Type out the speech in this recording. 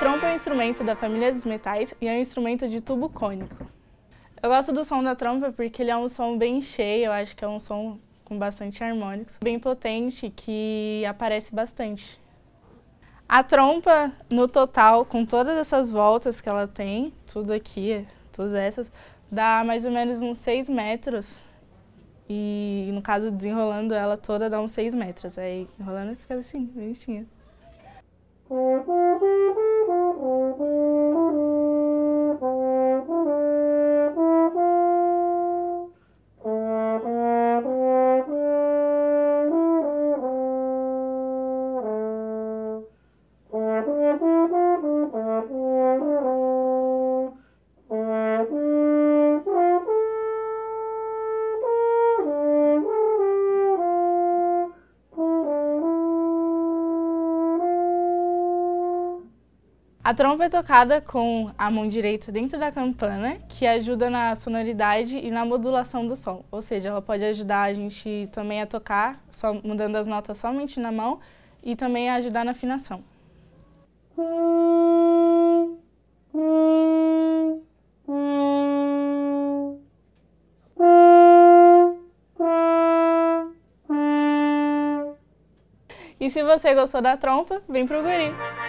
trompa é um instrumento da família dos metais e é um instrumento de tubo cônico. Eu gosto do som da trompa porque ele é um som bem cheio, eu acho que é um som com bastante harmônicos, bem potente, que aparece bastante. A trompa, no total, com todas essas voltas que ela tem, tudo aqui, todas essas, dá mais ou menos uns 6 metros. E, no caso, desenrolando ela toda, dá uns 6 metros. Aí, enrolando, fica assim, bonitinha. A trompa é tocada com a mão direita dentro da campana, que ajuda na sonoridade e na modulação do som. Ou seja, ela pode ajudar a gente também a tocar, só mudando as notas somente na mão, e também a ajudar na afinação. E se você gostou da trompa, vem pro Guri!